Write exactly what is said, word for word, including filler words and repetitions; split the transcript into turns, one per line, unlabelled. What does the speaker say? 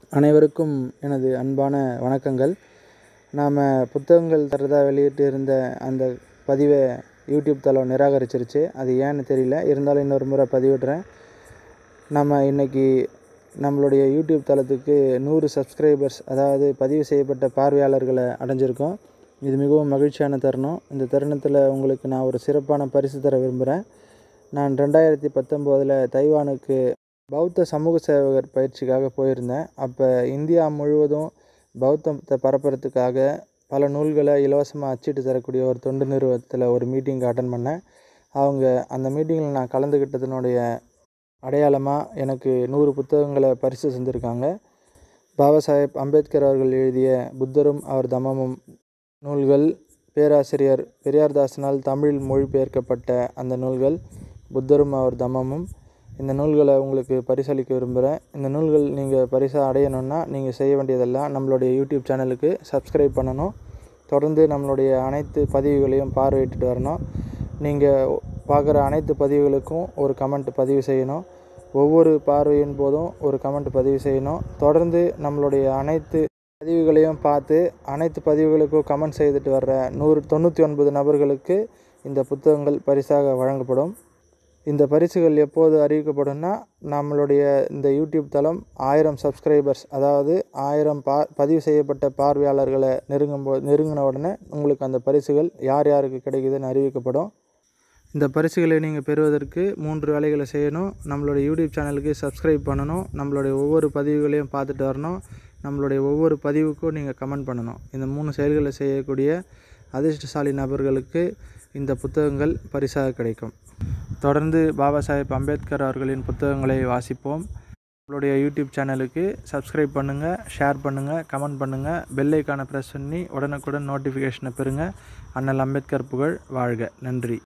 அனைவருக்கும் எனது அன்பான வணக்கங்கள். நாம் புத்தகங்கள் தரதா வெளியிட்டு இருந்த அந்த பதிவை யூடியூப் தளம் நிராகரிச்சிருச்சு. அது ஏன்னு தெரியல. இருந்தாலும் இன்னொரு முறை பதிவிடுறேன். நம்ம இன்றைக்கி நம்மளுடைய யூடியூப் தளத்துக்கு நூறு சப்ஸ்கிரைபர்ஸ், அதாவது பதிவு செய்யப்பட்ட பார்வையாளர்களை அடைஞ்சிருக்கோம். இது மிகவும் மகிழ்ச்சியான தருணம். இந்த தருணத்தில் உங்களுக்கு நான் ஒரு சிறப்பான பரிசு தர விரும்புகிறேன். நான் ரெண்டாயிரத்தி பத்தொம்போதில் தைவானுக்கு பௌத்த சமூக சேவகர் பயிற்சிக்காக போயிருந்தேன். அப்போ இந்தியா முழுவதும் பௌத்தத்தை பரப்புறதுக்காக பல நூல்களை இலவசமாக அச்சிட்டு தரக்கூடிய ஒரு தொண்டு நிறுவனத்தில் ஒரு மீட்டிங்கு அட்டன் பண்ணேன். அவங்க அந்த மீட்டிங்கில் நான் கலந்துக்கிட்டதனுடைய அடையாளமாக எனக்கு நூறு புத்தகங்களை பரிசு செஞ்சுருக்காங்க. பாபா சாஹேப் அம்பேத்கர் அவர்கள் எழுதிய புத்தரும் அவர் தம்மமும் நூல்கள், பேராசிரியர் பெரியார்தாசனால் தமிழ் மொழிபெயர்க்கப்பட்ட அந்த நூல்கள் புத்தரும் அவர் தம்மமும், இந்த நூல்களை உங்களுக்கு பரிசளிக்க விரும்புகிறேன். இந்த நூல்கள் நீங்கள் பரிசாக அடையணுன்னா நீங்கள் செய்ய வேண்டியதெல்லாம் நம்மளுடைய யூடியூப் சேனலுக்கு சப்ஸ்கிரைப் பண்ணணும். தொடர்ந்து நம்மளுடைய அனைத்து பதிவுகளையும் பார்வையிட்டுட்டு வரணும். நீங்கள் பார்க்குற அனைத்து பதிவுகளுக்கும் ஒரு கமெண்ட் பதிவு செய்யணும். ஒவ்வொரு பார்வையின் போதும் ஒரு கமெண்ட் பதிவு செய்யணும். தொடர்ந்து நம்மளுடைய அனைத்து பதிவுகளையும் பார்த்து அனைத்து பதிவுகளுக்கும் கமெண்ட் செய்துட்டு வர்ற நூறு தொண்ணூற்றி ஒன்பது நபர்களுக்கு இந்த புத்தகங்கள் பரிசாக வழங்கப்படும். இந்த பரிசுகள் எப்போது அறிவிக்கப்படும்னா, நம்மளுடைய இந்த யூடியூப் தளம் ஆயிரம் சப்ஸ்கிரைபர்ஸ், அதாவது ஆயிரம் பா பதிவு செய்யப்பட்ட பார்வையாளர்களை நெருங்கும் போ நெருங்கின உடனே உங்களுக்கு அந்த பரிசுகள் யார் யாருக்கு கிடைக்குதுன்னு அறிவிக்கப்படும். இந்த பரிசுகளை நீங்கள் பெறுவதற்கு மூன்று வேலைகளை செய்யணும். நம்மளுடைய யூடியூப் சேனலுக்கு சப்ஸ்கிரைப் பண்ணணும். நம்மளுடைய ஒவ்வொரு பதிவுகளையும் பார்த்துட்டு வரணும். நம்மளுடைய ஒவ்வொரு பதிவுக்கும் நீங்கள் கமெண்ட் பண்ணணும். இந்த மூணு செயல்களை செய்யக்கூடிய அதிர்ஷ்டசாலி நபர்களுக்கு இந்த புத்தகங்கள் பரிசாக கிடைக்கும். தொடர்ந்து பாபா சாஹேப் அம்பேத்கர் அவர்களின் புத்தகங்களை வாசிப்போம். நம்மளுடைய யூடியூப் சேனலுக்கு சப்ஸ்கிரைப் பண்ணுங்கள், ஷேர் பண்ணுங்கள், கமெண்ட் பண்ணுங்கள். பெல் ஐக்கானை ப்ரெஸ் பண்ணி உடனுக்குடன் நோட்டிஃபிகேஷனை பெறுங்க. அண்ணல் அம்பேத்கர் புகழ் வாழ்க. நன்றி.